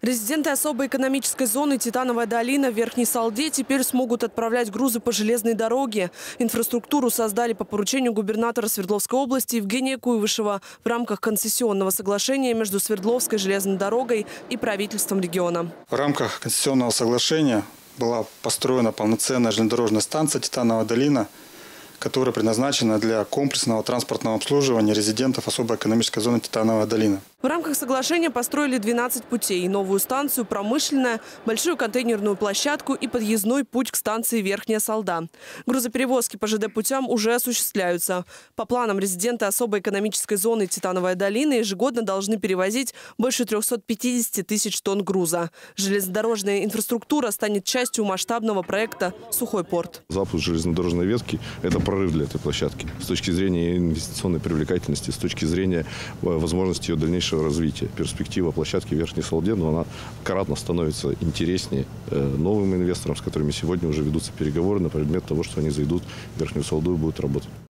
Резиденты особой экономической зоны «Титановая долина» в Верхней Салде теперь смогут отправлять грузы по железной дороге. Инфраструктуру создали по поручению губернатора Свердловской области Евгения Куйвышева в рамках концессионного соглашения между Свердловской железной дорогой и правительством региона. В рамках концессионного соглашения была построена полноценная железнодорожная станция «Титановая долина», которая предназначена для комплексного транспортного обслуживания резидентов особой экономической зоны «Титановая долина». В рамках соглашения построили 12 путей, новую станцию «Промышленная», большую контейнерную площадку и подъездной путь к станции Верхняя Салда. Грузоперевозки по ЖД-путям уже осуществляются. По планам, резиденты особой экономической зоны «Титановая долина» ежегодно должны перевозить больше 350 тысяч тонн груза. Железнодорожная инфраструктура станет частью масштабного проекта «Сухой порт». Запуск железнодорожной ветки – это прорыв для этой площадки. С точки зрения инвестиционной привлекательности, с точки зрения возможности ее дальнейшего развития. Перспектива площадки в Верхней Салде, но она кратно становится интереснее новым инвесторам, с которыми сегодня уже ведутся переговоры на предмет того, что они зайдут в Верхнюю Салду и будут работать.